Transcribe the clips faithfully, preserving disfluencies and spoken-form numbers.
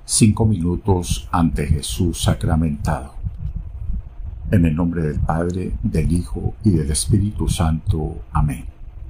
Cinco minutos ante Jesús sacramentado. En el nombre del Padre, del Hijo y del Espíritu Santo. Amén.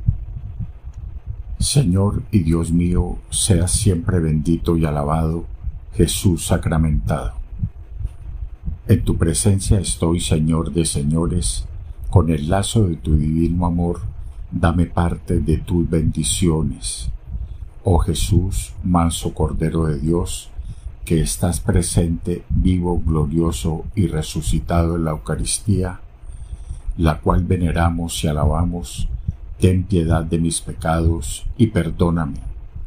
Señor y Dios mío, seas siempre bendito y alabado, Jesús sacramentado. En tu presencia estoy, Señor de señores, con el lazo de tu divino amor, dame parte de tus bendiciones. Oh Jesús, manso Cordero de Dios, que estás presente, vivo, glorioso y resucitado en la Eucaristía, la cual veneramos y alabamos, ten piedad de mis pecados y perdóname.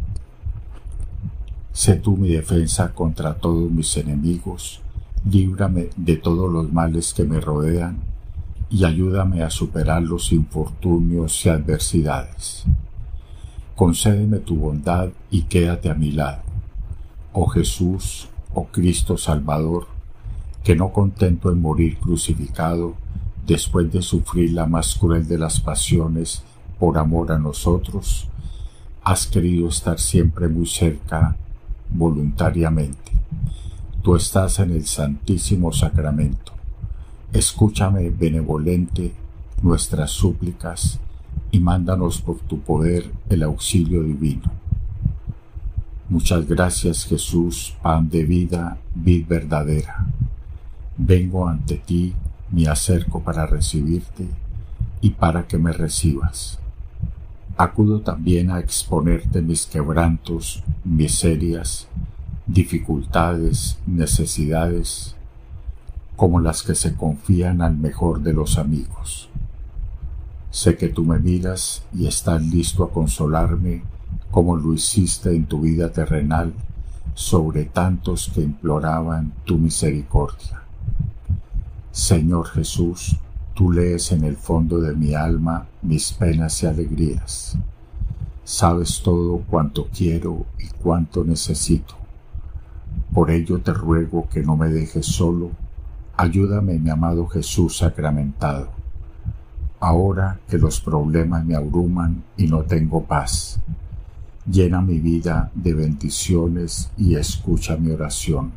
Sé tú mi defensa contra todos mis enemigos, líbrame de todos los males que me rodean y ayúdame a superar los infortunios y adversidades. Concédeme tu bondad y quédate a mi lado. Oh Jesús, oh Cristo Salvador, que no contento en morir crucificado, después de sufrir la más cruel de las pasiones por amor a nosotros, has querido estar siempre muy cerca voluntariamente. Tú estás en el Santísimo Sacramento. Escúchame, benevolente, nuestras súplicas y mándanos por tu poder el auxilio divino. Muchas gracias, Jesús, pan de vida, vid verdadera. Vengo ante ti, me acerco para recibirte y para que me recibas. Acudo también a exponerte mis quebrantos, miserias, dificultades, necesidades, como las que se confían al mejor de los amigos. Sé que tú me miras y estás listo a consolarme como lo hiciste en tu vida terrenal sobre tantos que imploraban tu misericordia. Señor Jesús, tú lees en el fondo de mi alma mis penas y alegrías. Sabes todo cuanto quiero y cuanto necesito. Por ello te ruego que no me dejes solo. Ayúdame, mi amado Jesús sacramentado. Ahora que los problemas me abruman y no tengo paz, llena mi vida de bendiciones y escucha mi oración.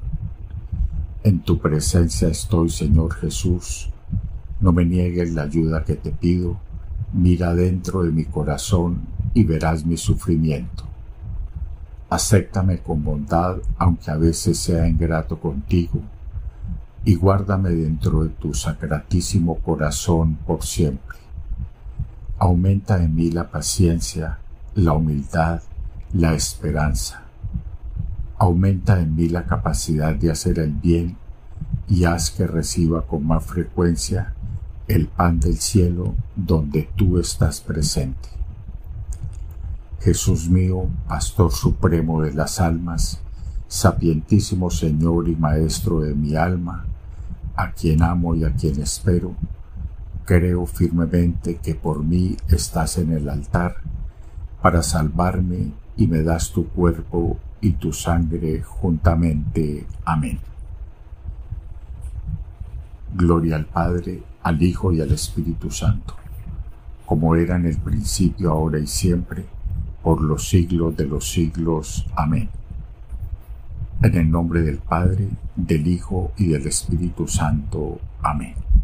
En tu presencia estoy, Señor Jesús. No me niegues la ayuda que te pido. Mira dentro de mi corazón y verás mi sufrimiento. Acéptame con bondad, aunque a veces sea ingrato contigo, y guárdame dentro de tu sacratísimo corazón por siempre. Aumenta en mí la paciencia, la humildad, la esperanza. Aumenta en mí la capacidad de hacer el bien y haz que reciba con más frecuencia el pan del cielo donde tú estás presente. Jesús mío, Pastor supremo de las almas, sapientísimo Señor y Maestro de mi alma, a quien amo y a quien espero, creo firmemente que por mí estás en el altar para salvarme y me das tu cuerpo y tu sangre juntamente. Amén. Gloria al Padre, al Hijo y al Espíritu Santo, como era en el principio, ahora y siempre, por los siglos de los siglos. Amén. En el nombre del Padre, del Hijo y del Espíritu Santo. Amén.